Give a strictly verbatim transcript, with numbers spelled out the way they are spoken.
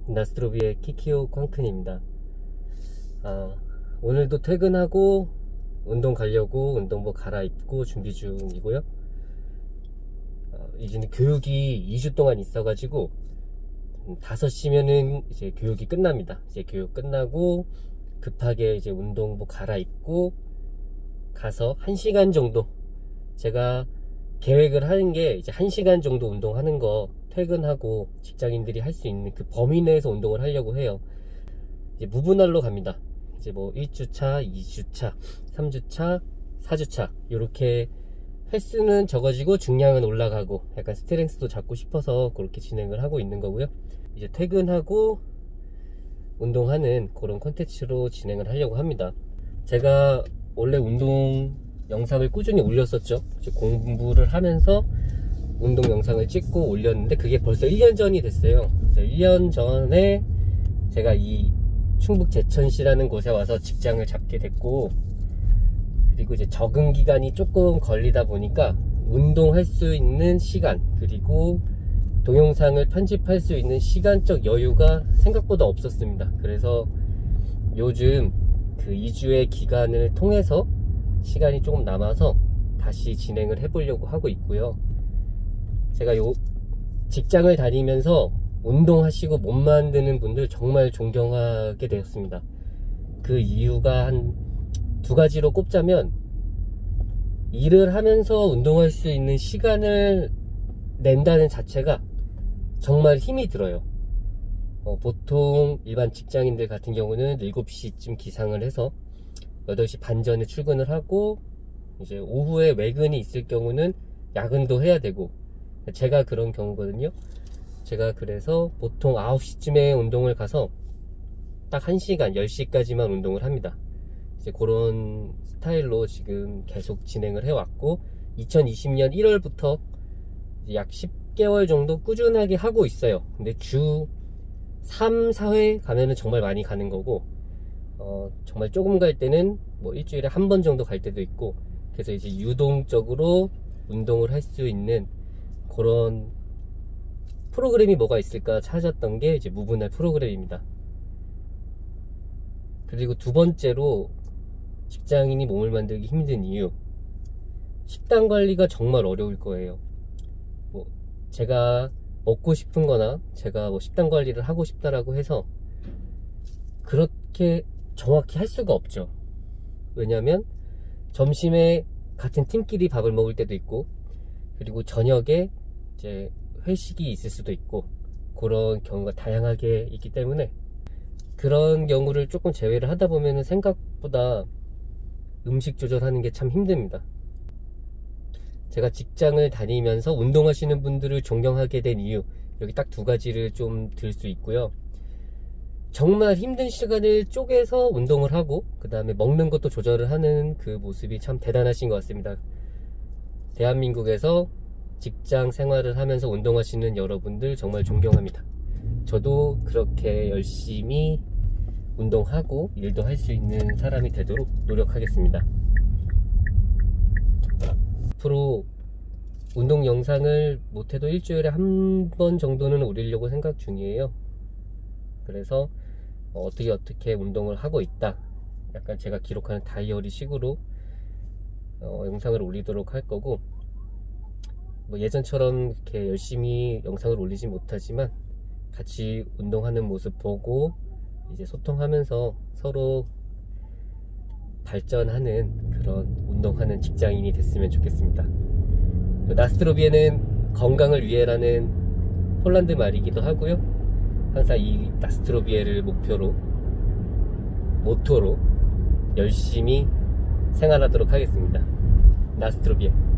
나스트로비의 키키오 쾅큰입니다. 아, 오늘도 퇴근하고 운동 가려고 운동복 갈아입고 준비 중이고요. 아, 이제는 교육이 이 주 동안 있어가지고 다섯 시면은 이제 교육이 끝납니다. 이제 교육 끝나고 급하게 이제 운동복 갈아입고 가서 한 시간 정도, 제가 계획을 하는 게 이제 한 시간 정도 운동하는 거 퇴근하고 직장인들이 할 수 있는 그 범위 내에서 운동을 하려고 해요. 이제 무분할로 갑니다. 이제 뭐 일 주차, 이 주차, 삼 주차, 사 주차 이렇게 횟수는 적어지고 중량은 올라가고 약간 스트렝스도 잡고 싶어서 그렇게 진행을 하고 있는 거고요. 이제 퇴근하고 운동하는 그런 컨텐츠로 진행을 하려고 합니다. 제가 원래 운동 영상을 꾸준히 올렸었죠. 이제 공부를 하면서 운동 영상을 찍고 올렸는데 그게 벌써 일 년 전이 됐어요. 그래서 일 년 전에 제가 이 충북 제천시라는 곳에 와서 직장을 잡게 됐고, 그리고 이제 적응 기간이 조금 걸리다 보니까 운동할 수 있는 시간, 그리고 동영상을 편집할 수 있는 시간적 여유가 생각보다 없었습니다. 그래서 요즘 그 이 주의 기간을 통해서 시간이 조금 남아서 다시 진행을 해보려고 하고 있고요. 제가 요 직장을 다니면서 운동하시고 몸 만드는 분들 정말 존경하게 되었습니다. 그 이유가 한 두 가지로 꼽자면, 일을 하면서 운동할 수 있는 시간을 낸다는 자체가 정말 힘이 들어요. 어, 보통 일반 직장인들 같은 경우는 일곱 시쯤 기상을 해서 여덟 시 반 전에 출근을 하고, 이제 오후에 외근이 있을 경우는 야근도 해야 되고, 제가 그런 경우거든요. 제가 그래서 보통 아홉 시쯤에 운동을 가서 딱 한 시간, 열 시까지만 운동을 합니다. 이제 그런 스타일로 지금 계속 진행을 해왔고, 이천이십 년 일월부터 약 십 개월 정도 꾸준하게 하고 있어요. 근데 주 삼, 사 회 가면은 정말 많이 가는 거고, 어, 정말 조금 갈 때는 뭐 일주일에 한 번 정도 갈 때도 있고, 그래서 이제 유동적으로 운동을 할 수 있는 그런 프로그램이 뭐가 있을까 찾았던 게 이제 무분할 프로그램입니다. 그리고 두 번째로 직장인이 몸을 만들기 힘든 이유, 식단 관리가 정말 어려울 거예요. 뭐 제가 먹고 싶은 거나 제가 뭐 식단 관리를 하고 싶다라고 해서 그렇게 정확히 할 수가 없죠. 왜냐면 점심에 같은 팀끼리 밥을 먹을 때도 있고, 그리고 저녁에 이제 회식이 있을 수도 있고, 그런 경우가 다양하게 있기 때문에 그런 경우를 조금 제외를 하다 보면은 생각보다 음식 조절하는 게 참 힘듭니다. 제가 직장을 다니면서 운동하시는 분들을 존경하게 된 이유, 여기 딱 두 가지를 좀 들 수 있고요. 정말 힘든 시간을 쪼개서 운동을 하고, 그 다음에 먹는 것도 조절을 하는 그 모습이 참 대단하신 것 같습니다. 대한민국에서 직장 생활을 하면서 운동하시는 여러분들 정말 존경합니다. 저도 그렇게 열심히 운동하고 일도 할 수 있는 사람이 되도록 노력하겠습니다. 앞으로 운동 영상을 못해도 일주일에 한 번 정도는 올리려고 생각 중이에요. 그래서 어떻게 어떻게 운동을 하고 있다, 약간 제가 기록하는 다이어리 식으로 어, 영상을 올리도록 할 거고, 뭐 예전처럼 이렇게 열심히 영상을 올리지 못하지만 같이 운동하는 모습 보고 이제 소통하면서 서로 발전하는 그런 운동하는 직장인이 됐으면 좋겠습니다. 나스트로비에는 건강을 위해라는 폴란드 말이기도 하고요. 항상 이 나스트로비에를 목표로, 모토로 열심히 생활하도록 하겠습니다. 나스트로비에.